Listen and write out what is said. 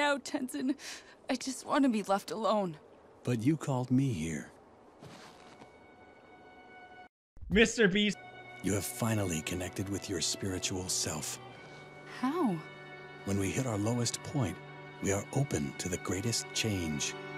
out, Tenzin. I just want to be left alone. But you called me here. Mr. Beast. You have finally connected with your spiritual self. How? When we hit our lowest point, we are open to the greatest change.